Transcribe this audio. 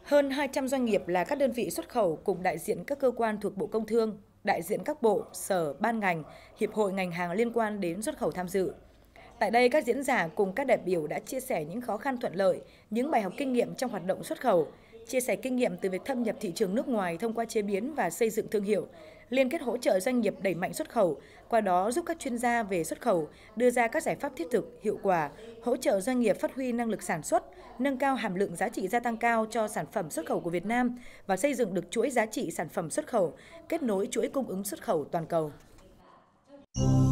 Hơn 200 doanh nghiệp là các đơn vị xuất khẩu cùng đại diện các cơ quan thuộc Bộ Công Thương, đại diện các bộ, sở, ban ngành, hiệp hội ngành hàng liên quan đến xuất khẩu tham dự. Tại đây, các diễn giả cùng các đại biểu đã chia sẻ những khó khăn thuận lợi, những bài học kinh nghiệm trong hoạt động xuất khẩu, chia sẻ kinh nghiệm từ việc thâm nhập thị trường nước ngoài thông qua chế biến và xây dựng thương hiệu, liên kết hỗ trợ doanh nghiệp đẩy mạnh xuất khẩu, qua đó giúp các chuyên gia về xuất khẩu đưa ra các giải pháp thiết thực, hiệu quả, hỗ trợ doanh nghiệp phát huy năng lực sản xuất, nâng cao hàm lượng giá trị gia tăng cao cho sản phẩm xuất khẩu của Việt Nam và xây dựng được chuỗi giá trị sản phẩm xuất khẩu, kết nối chuỗi cung ứng xuất khẩu toàn cầu.